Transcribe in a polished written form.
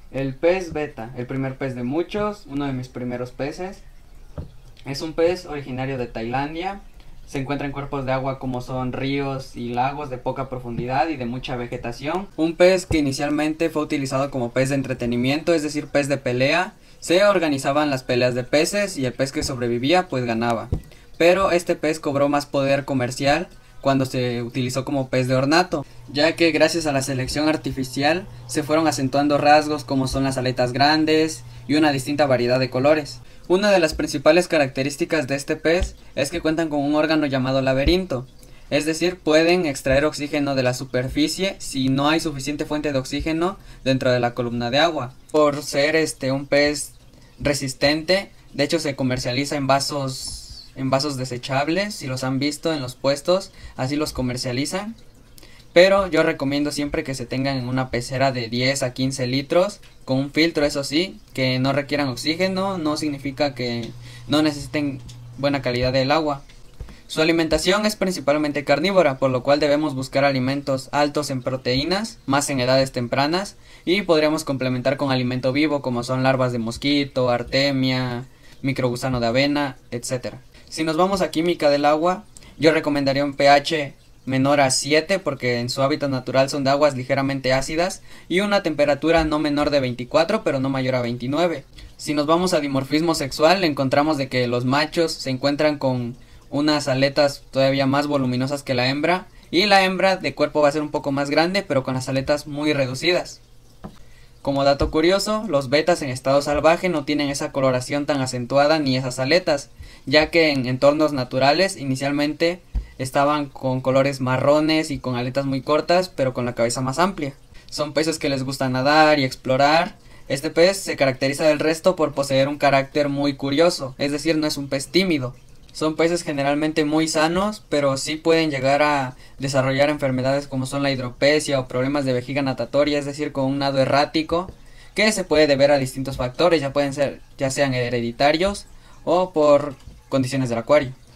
El pez beta, el primer pez de muchos, uno de mis primeros peces. Es un pez originario de Tailandia. Se encuentra en cuerpos de agua como son ríos y lagos de poca profundidad y de mucha vegetación. Un pez que inicialmente fue utilizado como pez de entretenimiento, es decir, pez de pelea. Se organizaban las peleas de peces y el pez que sobrevivía pues ganaba. Pero este pez cobró más poder comercial cuando se utilizó como pez de ornato, ya que gracias a la selección artificial se fueron acentuando rasgos como son las aletas grandes y una distinta variedad de colores. Una de las principales características de este pez es que cuentan con un órgano llamado laberinto, es decir, pueden extraer oxígeno de la superficie si no hay suficiente fuente de oxígeno dentro de la columna de agua. Por ser un pez resistente, de hecho se comercializa en vasos desechables, si los han visto en los puestos, así los comercializan. Pero yo recomiendo siempre que se tengan en una pecera de 10 a 15 litros, con un filtro, eso sí, que no requieran oxígeno, no significa que no necesiten buena calidad del agua. Su alimentación es principalmente carnívora, por lo cual debemos buscar alimentos altos en proteínas, más en edades tempranas, y podríamos complementar con alimento vivo como son larvas de mosquito, artemia, microgusano de avena, etc. Si nos vamos a química del agua, yo recomendaría un pH menor a 7 porque en su hábitat natural son de aguas ligeramente ácidas y una temperatura no menor de 24 pero no mayor a 29. Si nos vamos a dimorfismo sexual, encontramos de que los machos se encuentran con unas aletas todavía más voluminosas que la hembra y la hembra de cuerpo va a ser un poco más grande pero con las aletas muy reducidas. Como dato curioso, los betas en estado salvaje no tienen esa coloración tan acentuada ni esas aletas, ya que en entornos naturales inicialmente estaban con colores marrones y con aletas muy cortas, pero con la cabeza más amplia. Son peces que les gusta nadar y explorar. Este pez se caracteriza del resto por poseer un carácter muy curioso, es decir, no es un pez tímido. Son peces generalmente muy sanos, pero sí pueden llegar a desarrollar enfermedades como son la hidropesia o problemas de vejiga natatoria, es decir, con un nado errático, que se puede deber a distintos factores, ya sean hereditarios o por condiciones del acuario.